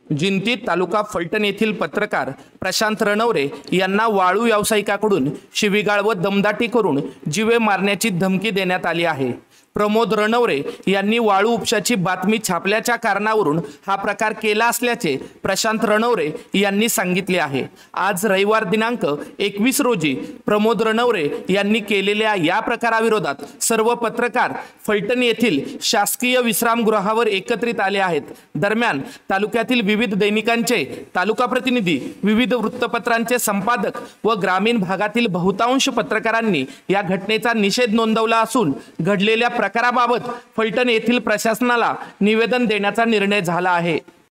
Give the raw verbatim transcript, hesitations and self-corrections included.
जिंतीत तालुका फलटण येथील पत्रकार प्रशांत रणवरे यांना वाळू व्यावसायिकाकडून शिवीगाळ व दमदाटी करून जीवे मारण्याची धमकी देण्यात आली आहे। प्रमोद रणवरे यांनी वाळू उपशाची बातमी छापल्याच्या कारणावरून हा प्रकार केला असल्याचे प्रशांत रणवरे यांनी सांगितले आहे। आज रविवार दिनांक एकवीस रोजी प्रमोद रणवरे यांनी केलेल्या या प्रकाराविरोधात सर्व पत्रकार फलटण येथील शासकीय विश्रामगृहावर एकत्रित आले आहेत। दरम्यान तालुक्यातील विविध दैनिकांचे तालुका प्रतिनिधी, विविध वृत्तपत्रांचे संपादक व ग्रामीण भागातील बहुतांश पत्रकारांनी या घटनेचा निषेध नोंदवला असून घडलेल्या प्रकाराबाबत फलटण येथील प्रशासनाला निवेदन देण्याचा निर्णय झाला आहे।